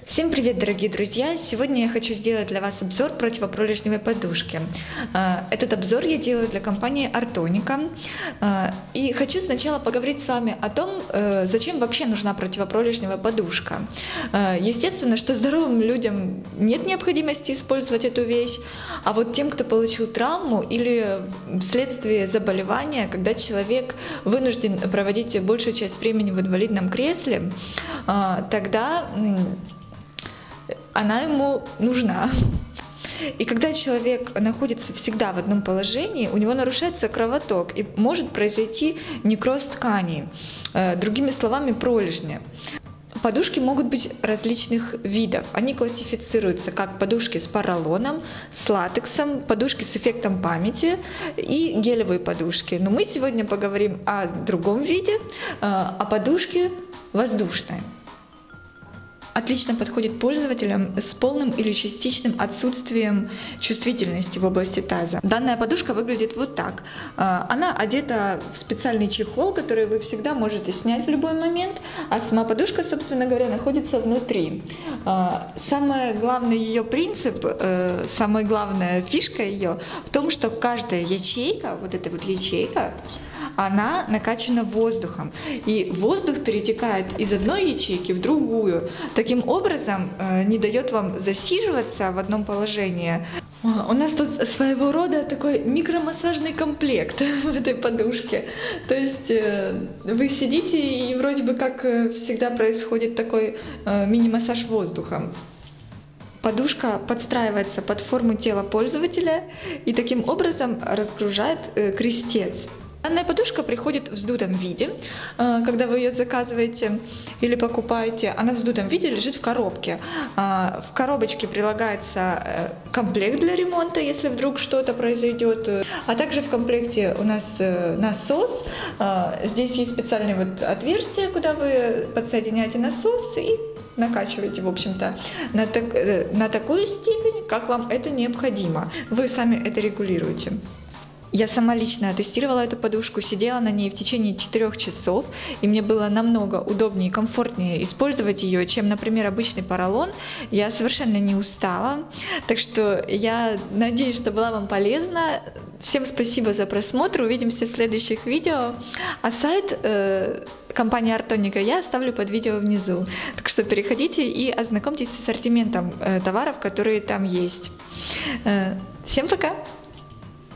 Всем привет, дорогие друзья! Сегодня я хочу сделать для вас обзор противопролежневой подушки. Этот обзор я делаю для компании Artonica. И хочу сначала поговорить с вами о том, зачем вообще нужна противопролежневая подушка. Естественно, что здоровым людям нет необходимости использовать эту вещь, а вот тем, кто получил травму или вследствие заболевания, когда человек вынужден проводить большую часть времени в инвалидном кресле, тогда она ему нужна. И когда человек находится всегда в одном положении, у него нарушается кровоток и может произойти некроз тканей, другими словами, пролежни. Подушки могут быть различных видов. Они классифицируются как подушки с поролоном, с латексом, подушки с эффектом памяти и гелевые подушки. Но мы сегодня поговорим о другом виде, о подушке воздушной. Отлично подходит пользователям с полным или частичным отсутствием чувствительности в области таза. Данная подушка выглядит вот так. Она одета в специальный чехол, который вы всегда можете снять в любой момент, а сама подушка, собственно говоря, находится внутри. Самый главный ее принцип, самая главная фишка ее в том, что каждая ячейка, вот эта вот ячейка, она накачана воздухом, и воздух перетекает из одной ячейки в другую. Таким образом, не дает вам засиживаться в одном положении. У нас тут своего рода такой микромассажный комплект в этой подушке. То есть вы сидите, и вроде бы как всегда происходит такой мини-массаж воздухом. Подушка подстраивается под форму тела пользователя и таким образом разгружает крестец. Данная подушка приходит в вздутом виде, когда вы ее заказываете или покупаете. Она в вздутом виде лежит в коробке. В коробочке прилагается комплект для ремонта, если вдруг что-то произойдет. А также в комплекте у нас насос. Здесь есть специальное вот отверстие, куда вы подсоединяете насос и накачиваете, в общем-то, на такую степень, как вам это необходимо. Вы сами это регулируете. Я сама лично тестировала эту подушку, сидела на ней в течение 4 часов, и мне было намного удобнее и комфортнее использовать ее, чем, например, обычный поролон. Я совершенно не устала, так что я надеюсь, что была вам полезна. Всем спасибо за просмотр, увидимся в следующих видео. А сайт компании Artonica я оставлю под видео внизу, так что переходите и ознакомьтесь с ассортиментом товаров, которые там есть. Всем пока!